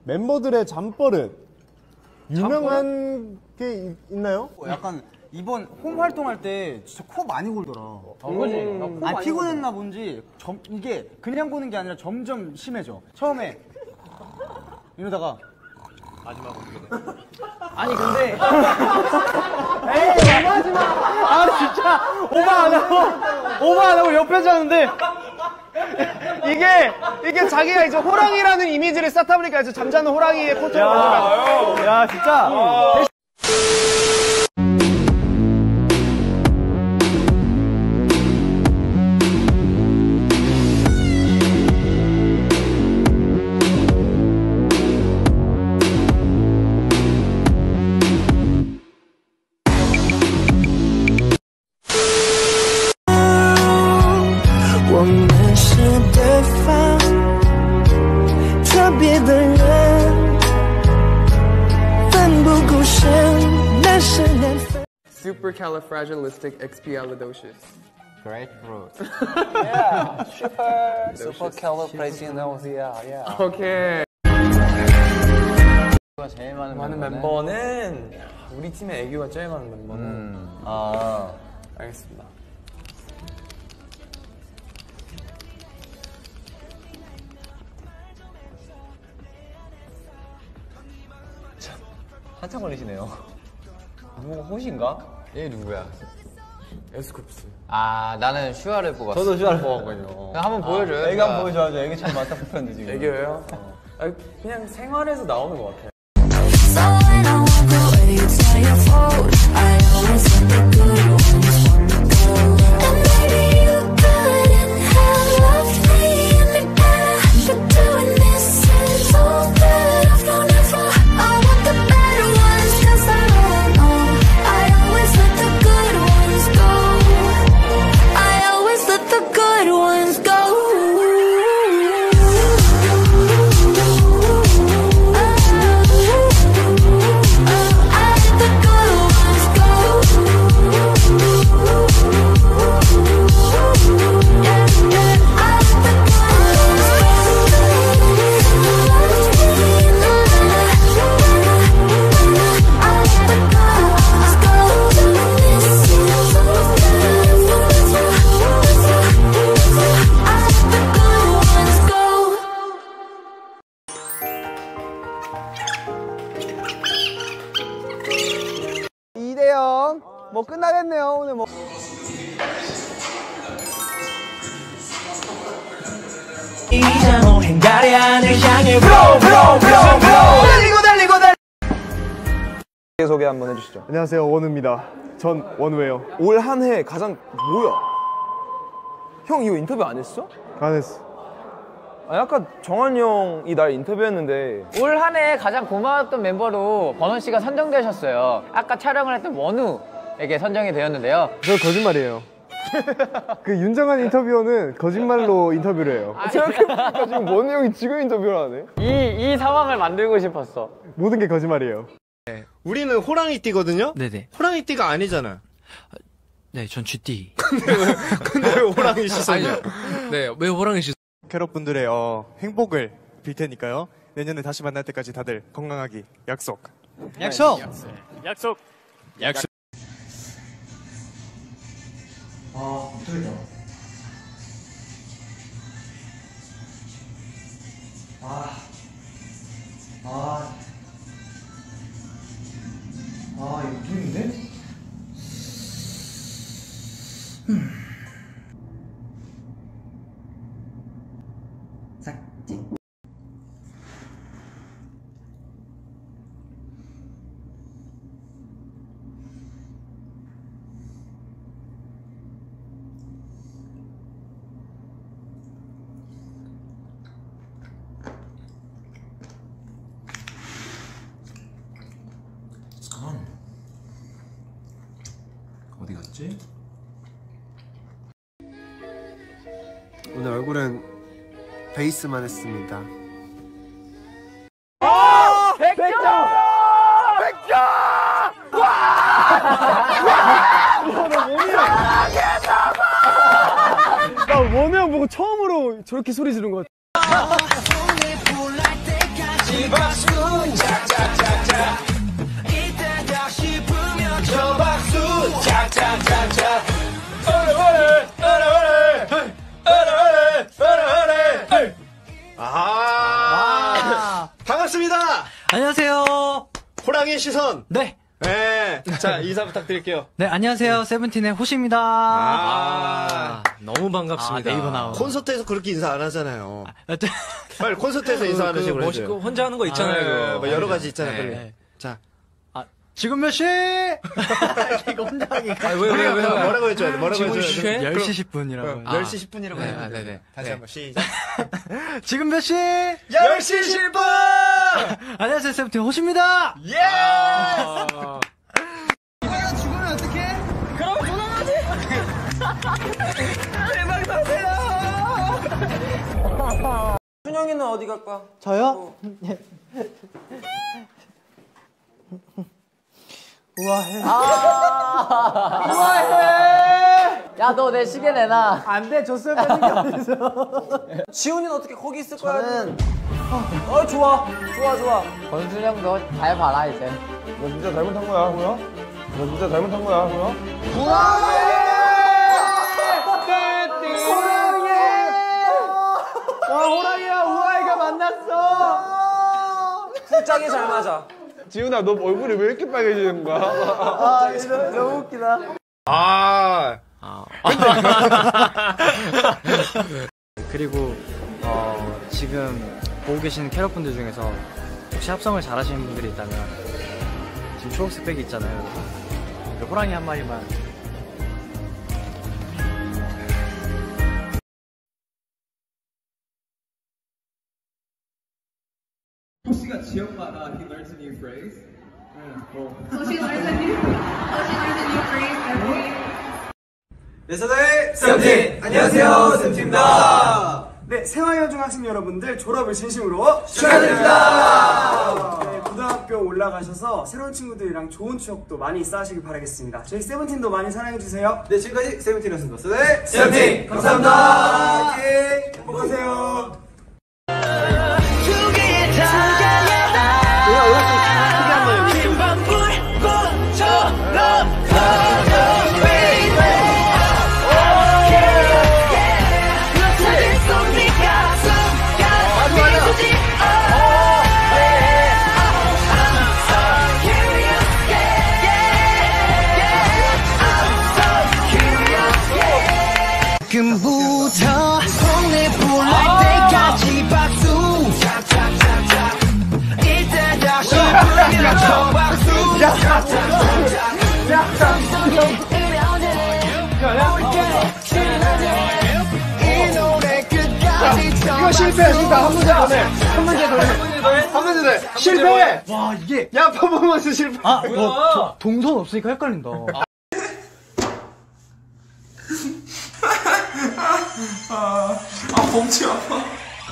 멤버들의 잠버릇 유명한 게 있나요? 약간 이번 홈 활동할 때 진짜 코 많이 골더라. 그지? 아, 피곤했나 본지 이게 그냥 고는 게 아니라 점점 심해져. 처음에 이러다가 마지막으로 아니 근데 에이 오버하지 마. 아 진짜 오버 안 하고 옆에 자는데 이게 자기가 이제 호랑이라는 이미지를 쌓다 보니까 이제 잠자는 호랑이의 포토를 보니까 야 진짜. Supercalifragilisticexpialidocious. Grapefruit. Yeah, Supercalifragilisticexpialidocious. Yeah. 오케이. 제일 많은 멤버는 우리 팀의 애교가 제일 많은 멤버는 알겠습니다. 한참 걸리시네요. 누구가 호시인가? 얘 누구야? 에스쿱스. 아, 나는 슈아를 뽑았어. 저도 슈아를 뽑았거든요. 한번 보여줘요. 애기 한번 보여줘야죠. 애기 참 많다 뽑혔는데 지금. 애교예요? 그냥 생활에서 나오는 것 같아요. 뭐 끝나겠네요 오늘 뭐. 소개 한번 해주시죠. 안녕하세요, 원우입니다. 전 원우예요. 올 한 해 가장 뭐야? 형 이거 인터뷰 안 했어? 안 했어. 아니 아까 정한이 형이 날 인터뷰했는데 올 한 해 가장 고마웠던 멤버로 버논 씨가 선정되셨어요. 아까 촬영을 했던 원우에게 선정이 되었는데요. 저 거짓말이에요. 그 윤정한 인터뷰어는 거짓말로 인터뷰를 해요. 생각해보니까 지금 원우 형이 지금 인터뷰를 하네. 이 상황을 만들고 싶었어. 모든 게 거짓말이에요. 네. 우리는 호랑이띠거든요? 네네. 호랑이띠가 아니잖아. 네, 전 쥐띠. 근데 왜 호랑이 시선이야? 네, 왜 호랑이 시선? 캐럿분들의 행복을 빌 테니까요. 내년에 다시 만날 때까지 다들 건강하기 약속. 약속. 약속. 약속. 아, 힘들다. 이거 힘든데? 삭제. 어디 갔지? 오늘 얼굴은 베이스만 했습니다. 100점! 100점! 나 원우 형 보고 처음으로 저렇게 소리 지른 것 같아. 박수 짝짝짝짝 이때다 싶으면 저 박수 짝짝짝짝 반갑습니다. 안녕하세요. 호랑이 시선. 네. 네. 자, 인사 부탁드릴게요. 네, 안녕하세요. 세븐틴의 호시입니다. 너무 반갑습니다. 네이버 나오. 콘서트에서 그렇게 인사 안 하잖아요. 빨리 콘서트에서 인사 하는 식으로 해줘요. 멋있고 혼자 하는 거 있잖아요. 뭐 여러 가지 있잖아요. 네. 빨리. 자, 지금 몇 시? 이거 혼자 하기가. 왜? 뭐라고 해줘야 돼? 뭐라고 지금 해줘야 돼? 10시 10분이라고. 10시 10분이라고 네, 해요. 네네. 다시 한번 시작. 지금 몇 시? 10시 10분! 안녕하세요. 세븐틴 호시입니다. 예! 준영이는 어디 갈까? 저요? 야, 너 내 시계 내놔. 안돼 줬어요 빼는 게 어딨어. 지훈이는 어떻게 거기 있을 거야? 좋아. 권순영도 잘 봐라, 이제. 너 진짜 잘못한 거야, 뭐야? 너 진짜 잘못한 거야, 뭐야? 와 호랑이야 우아이가 만났어. 짱이 잘 맞아. 지훈아, 너 얼굴이 왜 이렇게 빨개지는 거야? 너무 웃기다. 그리고 지금 보고 계시는 캐럿분들 중에서 혹시 합성을 잘하시는 분들이 있다면 지금 초록색 백이 있잖아요. 그래서 그 호랑이 한 마리만. 네, 세화여중 학생 여러분들 졸업을 진심으로 축하드립니다. 네, 고등학교 올라가셔서 새로운 친구들이랑 좋은 추억도 많이 쌓으시길 바라겠습니다. 저희 세븐틴도 많이 사랑해주세요. 네, 지금까지 세븐틴이었습니다. 네, 세븐틴 감사합니다. 행복하세요. 지금부터 손에 불날 때까지 박수 이때 다시 불면 저 박수 이 노래 끝까지 이거 실패했습니다. 한 문제 더 내. 한 문제 더 내. 한 문제 더 내. 실패! 와 이게 야, 퍼포먼스 실패. 뭐 동선 없으니까 헷갈린다. 봄치 아파.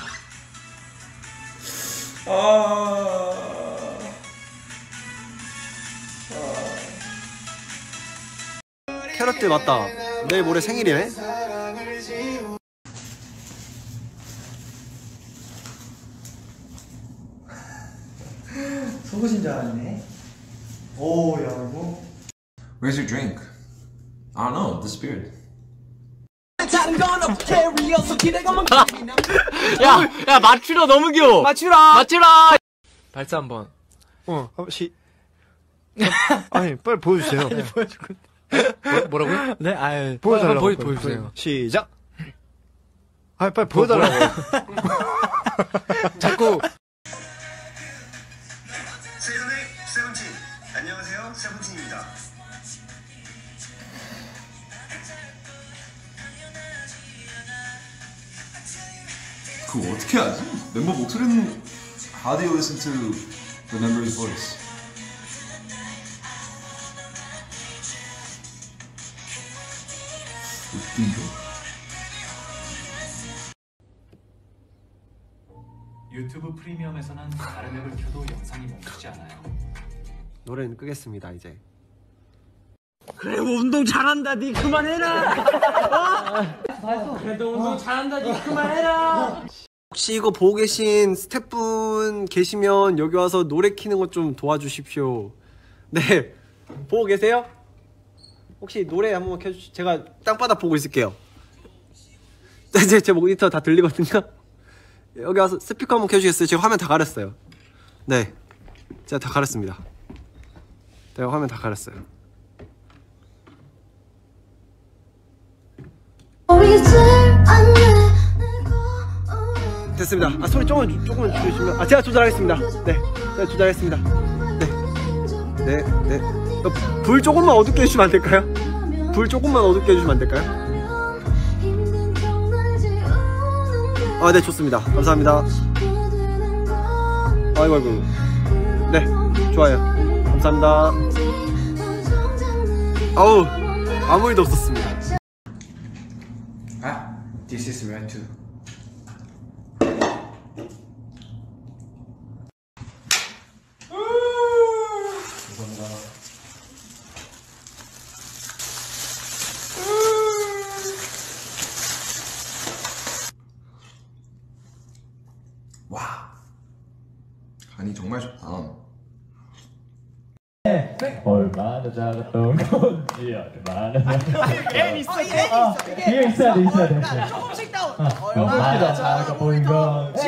캐럿들 맞다. 내일 모레 생일이네. 속으신 줄 알았네. 오, 야 이거. Where's your drink? I don't know. Disappeared. 야, 맞추라, 너무 귀여워. 맞추라! 발사 한번. 아니, 빨리 보여주세요. 뭐라고요? 네, 아유. 보여달라고. 보여주세요. 시작. 아, 빨리 보여달라고. 자꾸 세븐틴. 안녕하세요, 세븐틴입니다. 그거 어떻게 하지? 멤버 목소리는 How do you listen to the member's voice? 웃긴데? 유튜브 프리미엄에서는 다른 앱을 켜도 영상이 멈추지 않아요. 노래는 끄겠습니다, 이제. 그래 운동 잘한다. 니 그만해라. 그래도 운동 잘한다. 니 그만해라. 혹시 이거 보고 계신 스태프분 계시면 여기 와서 노래 키는 것 좀 도와주십시오. 네, 보고 계세요? 혹시 노래 한 번만 켜주시. 제가 땅바닥 보고 있을게요. 제 모니터 다 들리거든요. 여기 와서 스피커 한번 켜주시겠어요? 제가 화면 다 가렸어요. 네, 제가 다 가렸습니다. 제가 화면 다 가렸어요. 됐습니다. 아, 소리 조금만 줄여주시면. 제가 조절하겠습니다. 네, 제가 조절하겠습니다. 네. 불 조금만 어둡게 해주시면 안 될까요? 불 조금만 어둡게 해주시면 안 될까요? 네, 좋습니다. 감사합니다. 아이고. 네, 좋아요. 감사합니다. 아우, 아무 일도 없었습니다. This is where to. 와, 간이 정말 좋다. 얼마나 작았던 건지 얼마나 뒤에 있어야 돼. 조금씩 다운. 얼마나 작아 보인 건지.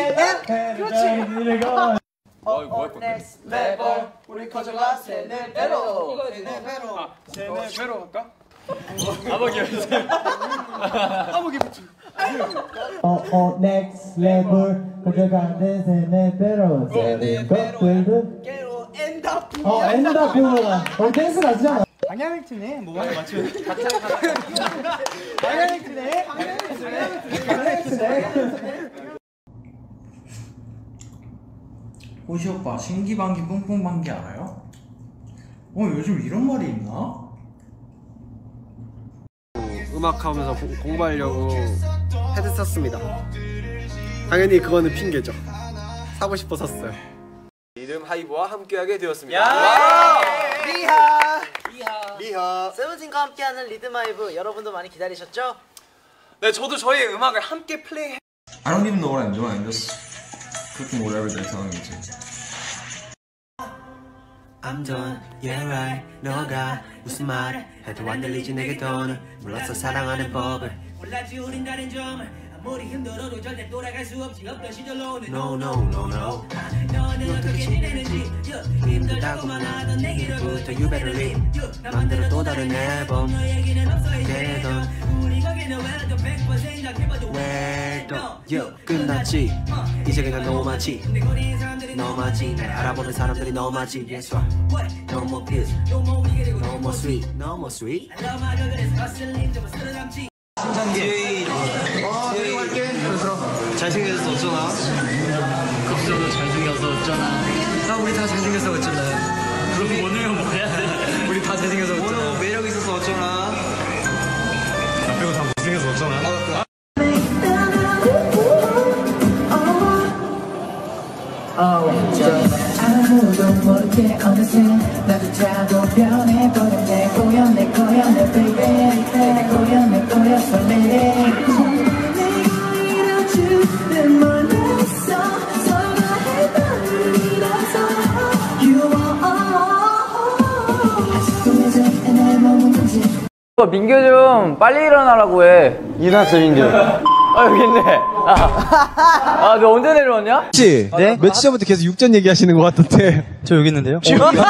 그렇지. 넥스트 레벨 우리 커져가 세네 배로. 세네 배로 할까? 아버기 붙여. 넥스트 레벨 커져가는 세네 배로. 세네 배로. 엔다표가 댄스 나지잖아. 방향을 뭐 맞추면 방향을 트네. 호시 오빠 신기방기 뿡뿡방기 알아요? 요즘 이런 말이 있나? 음악 하면서 공부하려고 헤드 샀습니다. 당연히 그거는 핑계죠. 사고 싶어 샀어요. 리듬 하이브와 함께하게 되었습니다. 리하. 세븐틴과 함께하는 리듬 하이브 여러분도 많이 기다리셨죠? 네, 저도 저희의 음악을 함께 플레이. I don't even know what I'm doing. I'm just cooking whatever they're telling me to. I'm done, yeah right. 너가 무슨 말을 해도 안 들리지 내게 더는 몰랐어 사랑하는 법을. 몰랐지 우린 다른 점을. 아무리 힘들어도 절대 돌아갈 수 없지 없던 시절로 오는 No. 너는 어떻게 지내는지 힘들다고만 하던 내게로부터 You better leave. 맘대로 또 다른 앨범 너 얘기는 없어 이제던 우리 거기는 왜도 100% 생각해봐도 왜도 끝났지 이제 그냥 너무하지 너무하지 날 알아보는 사람들이 너무하지 Yes right. No more pills, no more sweet, no more sweet. 잘생겨서 어쩌나? 급수도 잘생겨서 어쩌나? 우리 다 잘생겨서 어쩌나? 그럼 오늘 뭐 해야 돼? 우리 다 잘생겨서 어쩌나? 오늘 매력 있어서 어쩌나? 나 빼고 다 못생겨서 어쩌나? 아무도 모르게 어느새 나조차도 변해버렸네 꼬였네 baby 내가 꼬였어 lady 내가 이뤄주는 몰랐어 서로가 했던 일이라서 You are 아직도 예전에 날 머무는지 민규 좀 빨리 일어나라고 해. 일어났어 민규. 여기 있네. 너 언제 내려왔냐? 혹시 네? 며칠 전부터 계속 육전 얘기하시는 것 같던데. 저 여기 있는데요. 그러니까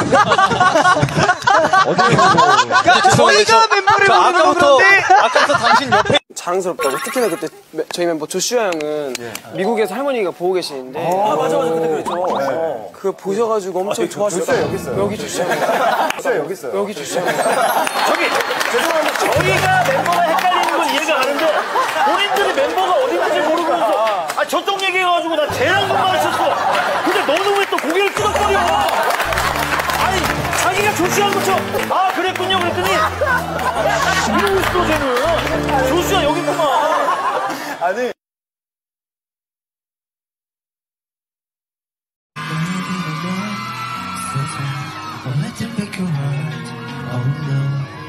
저희가 멤버를 보는 건데 아까부터 당신 옆에 자랑스럽다고. 특히나 그때 저희 멤버 조슈아 형은 미국에서 할머니가 보고 계시는데 맞아 그때 그랬죠. 그거 보셔가지고 엄청 좋았어요. 여기 있어요. 여기 조슈아 형. 여기 있어요. 여기 조슈아 형. 저기 죄송한데 저희가 멤버가 헷갈리는 건 이해가 가는데 본인들이 멤버가 어디 있는지 모르면서 저쪽 얘기해가지고 나 쟤랑 것만 했었어. 근데 너는 왜 또 고개를 끄덕거려? 아니 자기가 조슈아한 것처럼 그랬군요 그랬더니 이러고 있어 쟤는. 조슈아 여기 있구만. 아니 Let them break your heart. Oh no.